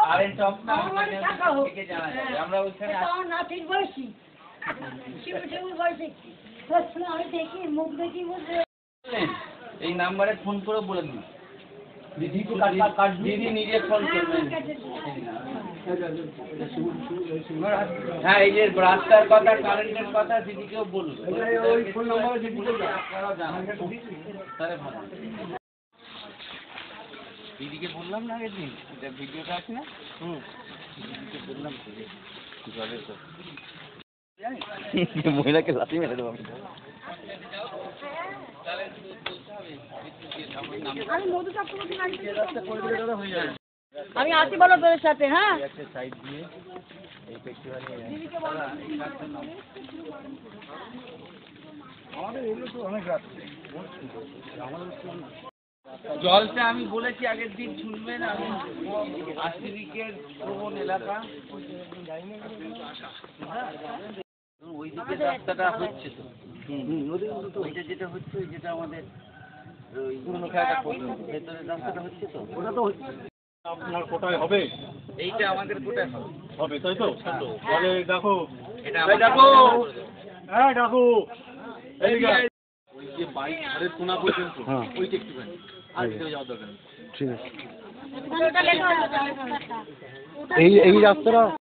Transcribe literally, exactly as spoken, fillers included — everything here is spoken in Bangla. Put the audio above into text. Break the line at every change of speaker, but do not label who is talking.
কারেন্ট অফটা থেকে জানা যাবে আমরা ওইখানে
না ঠিক বলছি শিবু বলছি প্রশ্ন আমি দেখি মুখ দেখি বুঝে
এই নাম্বারে ফোন করে বলে দিন দিদি তো দিদি নিজে ফোন করবেন হ্যাঁ এই যে রাস্তার কথা কারেন্টের কথা দিদিকেও বলুন ওই ফোন নাম্বারে দিদিকে তাহলে ভালো দিদিকে বললাম না আগের দিন এটা ভিডিওটা আছে না হুম দিদিকে বললাম তো জলের তো
মহিলাকে লাথি মেরে দেবো আমি
আমি আসি বলো তোর সাথে হ্যাঁ
সাইড দিয়ে এই আমাদের এগুলো তো অনেক রাস্তা
জলটা আমি বলেছি আগের দিন শুনবেন আমি আশিরিকের প্রবণ এলাকা ওই দিকে রাস্তাটা হচ্ছে তো ওইটা যেটা হচ্ছে যেটা আমাদের ওই ভেতরের রাস্তাটা হচ্ছে তো
ওটা তো আপনার কোটায় হবে
এইটা আমাদের কোটায় হবে
হবে তাই তো তাহলে দেখো
এটা
দেখো হ্যাঁ দেখো এই যে বাইক ঘরের কোনা পর্যন্ত ওইটা একটুখানি আর ভিতরে যাওয়ার দরকার নেই ঠিক আছে এই এই রাস্তাটা